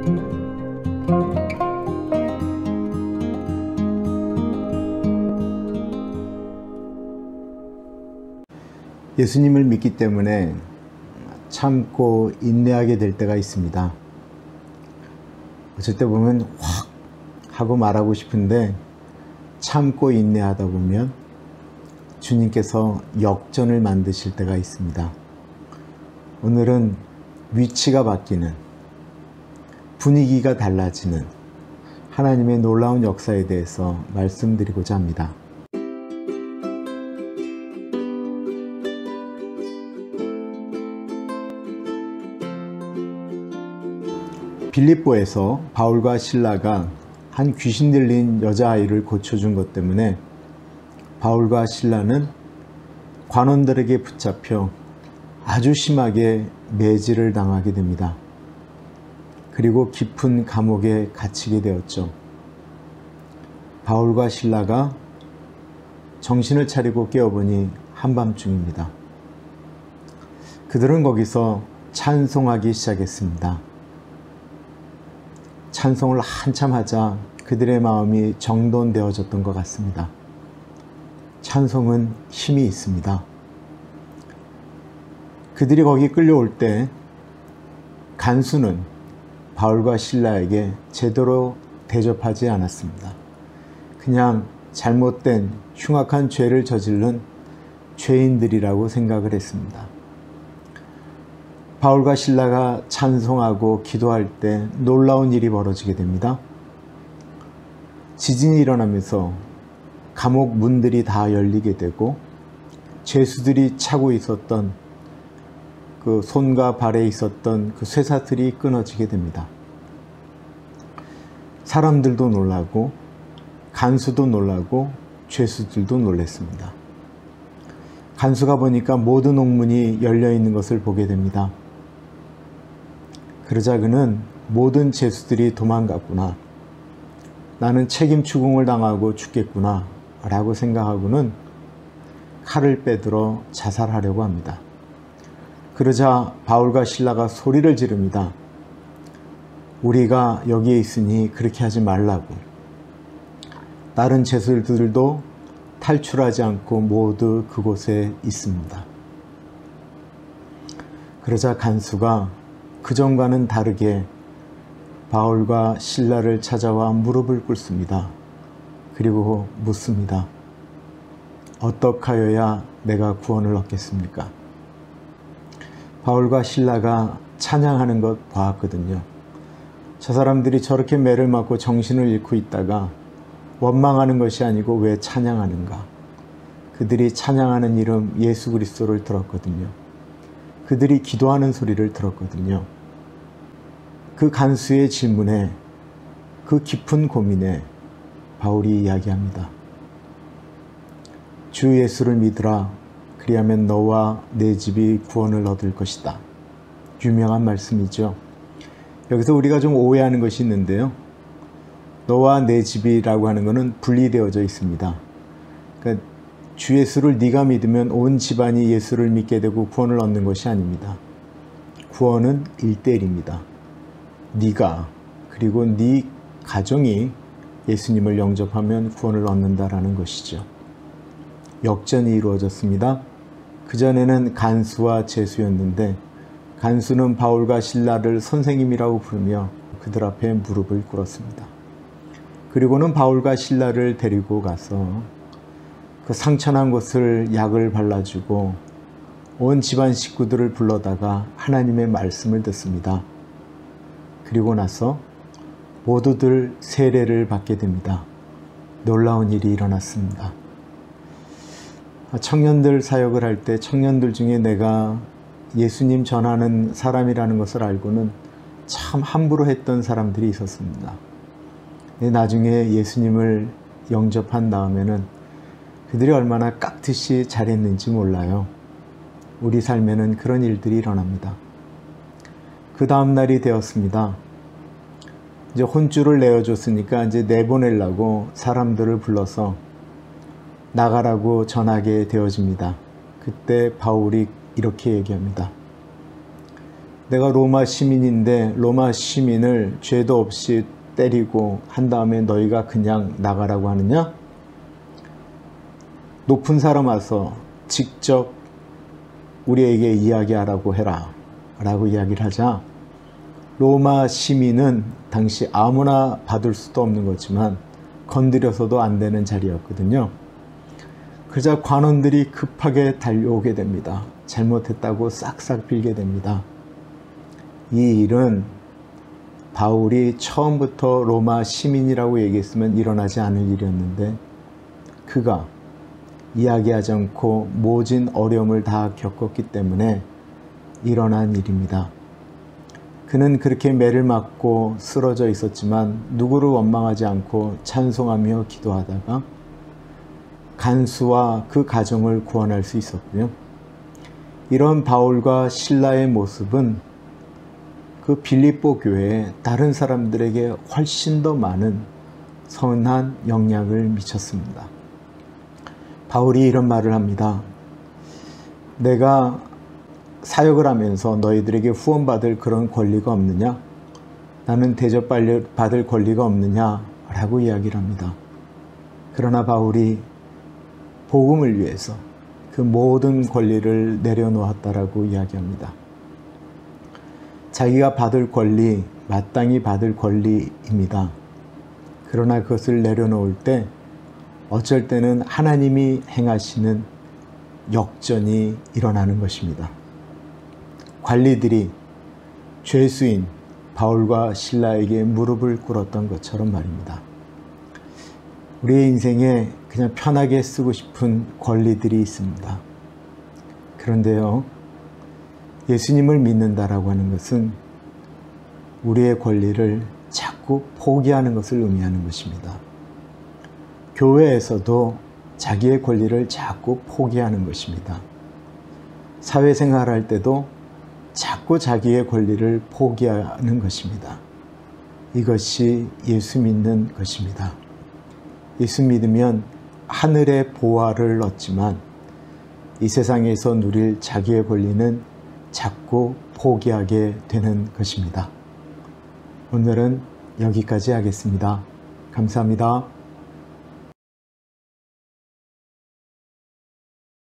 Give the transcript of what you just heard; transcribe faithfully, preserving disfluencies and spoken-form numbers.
예수님을 믿기 때문에 참고 인내하게 될 때가 있습니다. 어쩔 때 보면 확 하고 말하고 싶은데 참고 인내하다 보면 주님께서 역전을 만드실 때가 있습니다. 오늘은 위치가 바뀌는, 분위기가 달라지는 하나님의 놀라운 역사에 대해서 말씀드리고자 합니다. 빌립보에서 바울과 실라가 한 귀신 들린 여자아이를 고쳐준 것 때문에 바울과 실라는 관원들에게 붙잡혀 아주 심하게 매질을 당하게 됩니다. 그리고 깊은 감옥에 갇히게 되었죠. 바울과 실라가 정신을 차리고 깨어보니 한밤중입니다. 그들은 거기서 찬송하기 시작했습니다. 찬송을 한참 하자 그들의 마음이 정돈되어졌던 것 같습니다. 찬송은 힘이 있습니다. 그들이 거기 끌려올 때 간수는 바울과 실라에게 제대로 대접하지 않았습니다. 그냥 잘못된 흉악한 죄를 저지른 죄인들이라고 생각을 했습니다. 바울과 실라가 찬송하고 기도할 때 놀라운 일이 벌어지게 됩니다. 지진이 일어나면서 감옥 문들이 다 열리게 되고 죄수들이 차고 있었던 그 손과 발에 있었던 그 쇠사슬이 끊어지게 됩니다. 사람들도 놀라고 간수도 놀라고 죄수들도 놀랐습니다. 간수가 보니까 모든 옥문이 열려 있는 것을 보게 됩니다. 그러자 그는 모든 죄수들이 도망갔구나, 나는 책임 추궁을 당하고 죽겠구나 라고 생각하고는 칼을 빼들어 자살하려고 합니다. 그러자 바울과 실라가 소리를 지릅니다. 우리가 여기에 있으니 그렇게 하지 말라고. 다른 죄수들도 탈출하지 않고 모두 그곳에 있습니다. 그러자 간수가 그전과는 다르게 바울과 실라를 찾아와 무릎을 꿇습니다. 그리고 묻습니다. 어떻게 하여야 내가 구원을 얻겠습니까? 바울과 실라가 찬양하는 것 봤거든요. 저 사람들이 저렇게 매를 맞고 정신을 잃고 있다가 원망하는 것이 아니고 왜 찬양하는가? 그들이 찬양하는 이름 예수 그리스도를 들었거든요. 그들이 기도하는 소리를 들었거든요. 그 간수의 질문에, 그 깊은 고민에 바울이 이야기합니다. 주 예수를 믿으라. 그리하면 너와 내 집이 구원을 얻을 것이다. 유명한 말씀이죠. 여기서 우리가 좀 오해하는 것이 있는데요. 너와 내 집이라고 하는 것은 분리되어져 있습니다. 그러니까 주 예수를 네가 믿으면 온 집안이 예수를 믿게 되고 구원을 얻는 것이 아닙니다. 구원은 일대일입니다. 네가 그리고 네 가정이 예수님을 영접하면 구원을 얻는다라는 것이죠. 역전이 이루어졌습니다. 그전에는 간수와 죄수였는데 간수는 바울과 실라를 선생님이라고 부르며 그들 앞에 무릎을 꿇었습니다. 그리고는 바울과 실라를 데리고 가서 그 상처난 곳을 약을 발라주고 온 집안 식구들을 불러다가 하나님의 말씀을 듣습니다. 그리고 나서 모두들 세례를 받게 됩니다. 놀라운 일이 일어났습니다. 청년들 사역을 할 때 청년들 중에 내가 예수님 전하는 사람이라는 것을 알고는 참 함부로 했던 사람들이 있었습니다. 나중에 예수님을 영접한 다음에는 그들이 얼마나 깍듯이 잘했는지 몰라요. 우리 삶에는 그런 일들이 일어납니다. 그 다음 날이 되었습니다. 이제 혼쭐을 내어줬으니까 이제 내보내려고 사람들을 불러서 나가라고 전하게 되어집니다. 그때 바울이 이렇게 얘기합니다. 내가 로마 시민인데 로마 시민을 죄도 없이 때리고 한 다음에 너희가 그냥 나가라고 하느냐? 높은 사람 와서 직접 우리에게 이야기하라고 해라 라고 이야기를 하자 로마 시민은 당시 아무나 받을 수도 없는 거지만 건드려서도 안 되는 자리였거든요. 그러자 관원들이 급하게 달려오게 됩니다. 잘못했다고 싹싹 빌게 됩니다. 이 일은 바울이 처음부터 로마 시민이라고 얘기했으면 일어나지 않을 일이었는데 그가 이야기하지 않고 모진 어려움을 다 겪었기 때문에 일어난 일입니다. 그는 그렇게 매를 맞고 쓰러져 있었지만 누구를 원망하지 않고 찬송하며 기도하다가 간수와 그 가정을 구원할 수 있었고요. 이런 바울과 실라의 모습은 그 빌립보 교회에 다른 사람들에게 훨씬 더 많은 선한 영향을 미쳤습니다. 바울이 이런 말을 합니다. 내가 사역을 하면서 너희들에게 후원받을 그런 권리가 없느냐? 나는 대접받을 권리가 없느냐? 라고 이야기를 합니다. 그러나 바울이 복음을 위해서 그 모든 권리를 내려놓았다라고 이야기합니다. 자기가 받을 권리, 마땅히 받을 권리입니다. 그러나 그것을 내려놓을 때 어쩔 때는 하나님이 행하시는 역전이 일어나는 것입니다. 관리들이 죄수인 바울과 실라에게 무릎을 꿇었던 것처럼 말입니다. 우리의 인생에 그냥 편하게 쓰고 싶은 권리들이 있습니다. 그런데요, 예수님을 믿는다라고 하는 것은 우리의 권리를 자꾸 포기하는 것을 의미하는 것입니다. 교회에서도 자기의 권리를 자꾸 포기하는 것입니다. 사회생활할 때도 자꾸 자기의 권리를 포기하는 것입니다. 이것이 예수 믿는 것입니다. 예수 믿으면 하늘의 보화를 얻지만 이 세상에서 누릴 자기의 권리는 자꾸 포기하게 되는 것입니다. 오늘은 여기까지 하겠습니다. 감사합니다.